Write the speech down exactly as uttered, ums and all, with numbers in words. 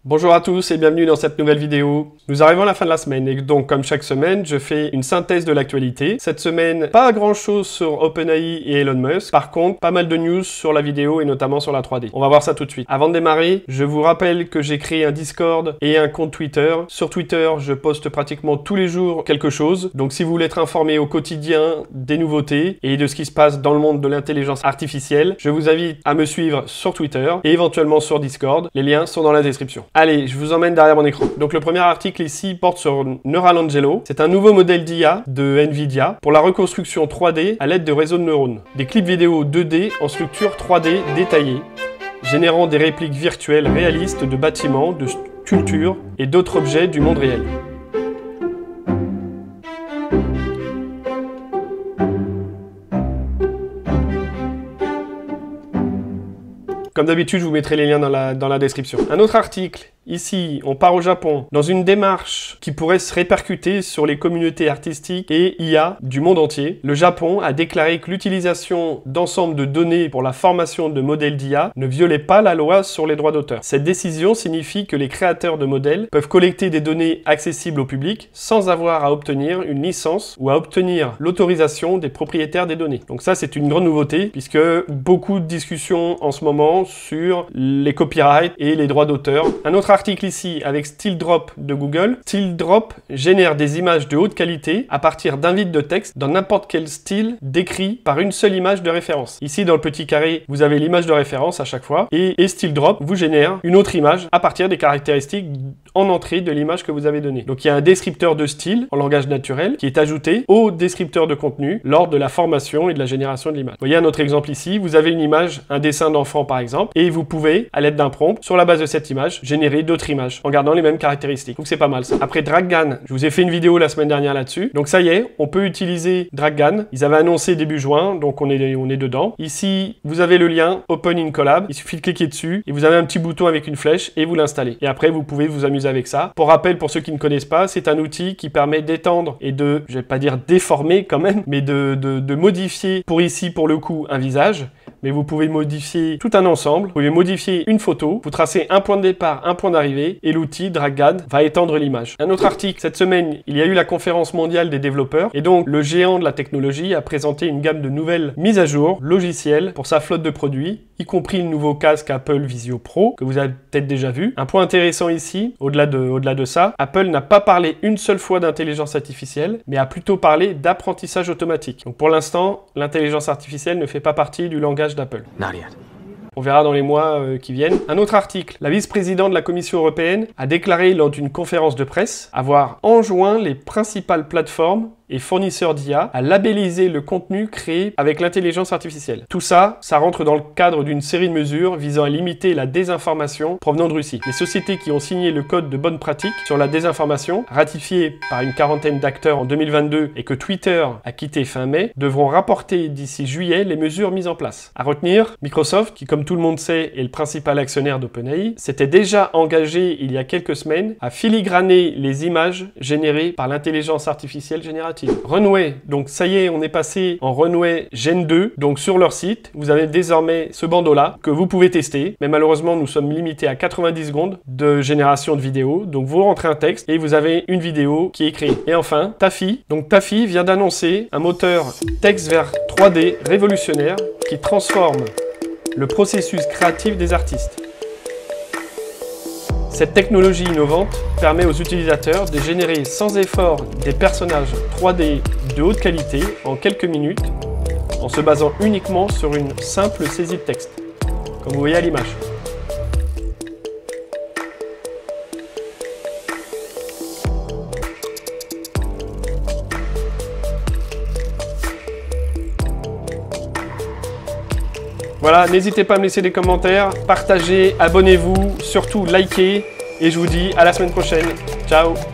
Bonjour à tous et bienvenue dans cette nouvelle vidéo. Nous arrivons à la fin de la semaine et donc comme chaque semaine, je fais une synthèse de l'actualité. Cette semaine, pas grand chose sur OpenAI et Elon Musk. Par contre, pas mal de news sur la vidéo et notamment sur la trois D. On va voir ça tout de suite. Avant de démarrer, je vous rappelle que j'ai créé un Discord et un compte Twitter. Sur Twitter, je poste pratiquement tous les jours quelque chose. Donc si vous voulez être informé au quotidien des nouveautés et de ce qui se passe dans le monde de l'intelligence artificielle, je vous invite à me suivre sur Twitter et éventuellement sur Discord. Les liens sont dans la description. Allez, je vous emmène derrière mon écran. Donc le premier article ici porte sur Neuralangelo. C'est un nouveau modèle d'I A de Nvidia pour la reconstruction trois D à l'aide de réseaux de neurones. Des clips vidéo deux D en structure trois D détaillée, générant des répliques virtuelles réalistes de bâtiments, de sculptures et d'autres objets du monde réel. Comme d'habitude, je vous mettrai les liens dans la, dans la description. Un autre article, ici, on part au Japon, dans une démarche qui pourrait se répercuter sur les communautés artistiques et I A du monde entier. Le Japon a déclaré que l'utilisation d'ensemble de données pour la formation de modèles d'I A ne violait pas la loi sur les droits d'auteur. Cette décision signifie que les créateurs de modèles peuvent collecter des données accessibles au public sans avoir à obtenir une licence ou à obtenir l'autorisation des propriétaires des données. Donc ça, c'est une grande nouveauté puisque beaucoup de discussions en ce moment sur les copyrights et les droits d'auteur. Un autre article ici avec StillDrop de Google. StillDrop génère des images de haute qualité à partir d'un vide de texte dans n'importe quel style décrit par une seule image de référence. Ici dans le petit carré, vous avez l'image de référence à chaque fois et, et StillDrop vous génère une autre image à partir des caractéristiques en entrée de l'image que vous avez donnée. Donc il y a un descripteur de style en langage naturel qui est ajouté au descripteur de contenu lors de la formation et de la génération de l'image. Vous voyez un autre exemple ici, vous avez une image, un dessin d'enfant par exemple, et vous pouvez, à l'aide d'un prompt, sur la base de cette image, générer d'autres images en gardant les mêmes caractéristiques. Donc c'est pas mal ça. Après DragGAN, je vous ai fait une vidéo la semaine dernière là-dessus. Donc ça y est, on peut utiliser DragGAN. Ils avaient annoncé début juin, donc on est, on est dedans. Ici, vous avez le lien Open in Collab. Il suffit de cliquer dessus et vous avez un petit bouton avec une flèche et vous l'installez. Et après, vous pouvez vous amuser avec ça. Pour rappel, pour ceux qui ne connaissent pas, c'est un outil qui permet d'étendre et de, je vais pas dire déformer quand même, mais de, de, de modifier pour ici, pour le coup, un visage. Mais vous pouvez modifier tout un ensemble, vous pouvez modifier une photo, vous tracez un point de départ, un point d'arrivée, et l'outil DragGAN va étendre l'image. Un autre article, cette semaine, il y a eu la conférence mondiale des développeurs, et donc le géant de la technologie a présenté une gamme de nouvelles mises à jour logicielles pour sa flotte de produits, y compris le nouveau casque Apple Visio Pro, que vous avez peut-être déjà vu. Un point intéressant ici, au-delà de, au-delà de ça, Apple n'a pas parlé une seule fois d'intelligence artificielle, mais a plutôt parlé d'apprentissage automatique. Donc pour l'instant, l'intelligence artificielle ne fait pas partie du langage d'Apple. On verra dans les mois euh, qui viennent. Un autre article. La vice-présidente de la Commission européenne a déclaré lors d'une conférence de presse avoir enjoint les principales plateformes et fournisseurs d'I A à labelliser le contenu créé avec l'intelligence artificielle. Tout ça, ça rentre dans le cadre d'une série de mesures visant à limiter la désinformation provenant de Russie. Les sociétés qui ont signé le code de bonne pratique sur la désinformation, ratifié par une quarantaine d'acteurs en deux mille vingt-deux et que Twitter a quitté fin mai, devront rapporter d'ici juillet les mesures mises en place. À retenir, Microsoft, qui comme tout le monde sait est le principal actionnaire d'OpenAI, s'était déjà engagé il y a quelques semaines à filigraner les images générées par l'intelligence artificielle générative. Runway, donc ça y est, on est passé en Runway Gen deux, donc sur leur site, vous avez désormais ce bandeau-là que vous pouvez tester, mais malheureusement nous sommes limités à quatre-vingt-dix secondes de génération de vidéo, donc vous rentrez un texte et vous avez une vidéo qui est créée. Et enfin, Tafi, donc Tafi vient d'annoncer un moteur texte vers trois D révolutionnaire qui transforme le processus créatif des artistes. Cette technologie innovante permet aux utilisateurs de générer sans effort des personnages trois D de haute qualité en quelques minutes en se basant uniquement sur une simple saisie de texte, comme vous voyez à l'image. Voilà, n'hésitez pas à me laisser des commentaires, partagez, abonnez-vous, surtout likez, et je vous dis à la semaine prochaine. Ciao!